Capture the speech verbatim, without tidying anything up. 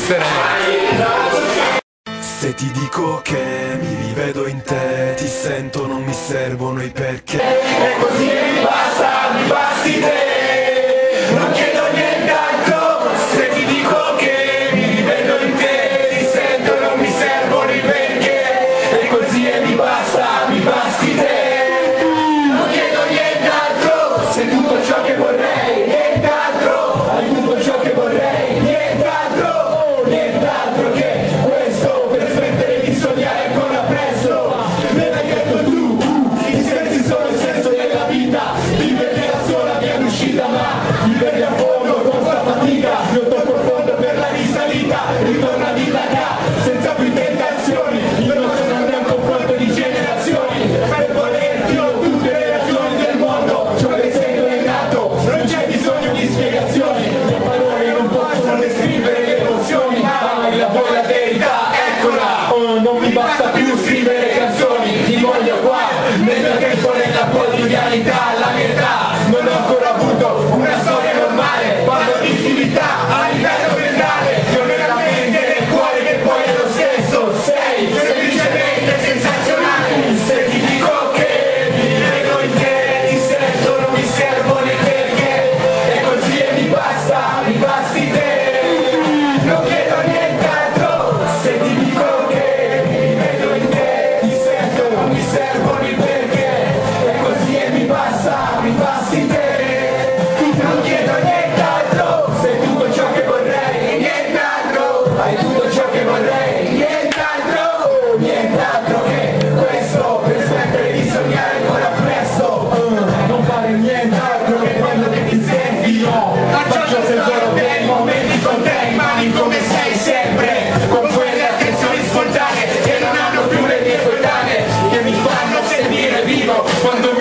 esisterei. Se ti dico che mi rivedo in te, ti sento, non mi servono i perché. E così mi basta, mi basti te, non chiedo nient'altro. Se ti dico che mi rivedo in te, ti sento, non mi servono i perché. E così mi basta, mi basti te, non chiedo nient'altro. Sei tutto ciò che vorrei, nient'altro. Hai tutto ciò che vorrei, nient'altro, nient'altro che questo per smettere di sognare ancora presto. Me l'hai detto tu, ti senti solo il senso della vita, viverli da sola via l'uscita, ma viverli a fondo con sta fatica, non tocco il fondo per la risalita, ritorna a vita da senza più tentazioni. Io non sono neanche un confronto di generazioni, per volerti ho tutte le ragioni del mondo, ciò che sento è nato, non c'è bisogno di spiegazioni, le parole non possono descrivere le emozioni, ma la vuoi la verità, eccola. Oh, non mi basta più scrivere canzoni, ti voglio qua, nel mio tempo, nella quotidianità, la mia età, non ho ancora avuto una storia normale, parlo di intimità a livello mentale, io nella mente e nel cuore che poi è lo stesso, sei semplicemente sensazionale. Se ti dico che mi vedo in te, ti sento, non mi servono i perché, e così e mi basta, mi basti te, non chiedo nient'altro. Se ti dico che mi vedo in te, ti sento, non mi servono i perché, e così e mi basta, mi basti te, non chiedo nient'altro. Sei tutto ciò che vorrei, nient'altro. Hai tutto ciò che vorrei, nient'altro, nient'altro che questo per smettere di sognare ancora presto. Uh, non fare nient'altro che quello che ti senti, io faccio tesoro dei momenti con te, rimani come sei sempre, con quelle attenzioni spontanee che non hanno più le mie coetanee, che mi fanno sentire vivo quando mi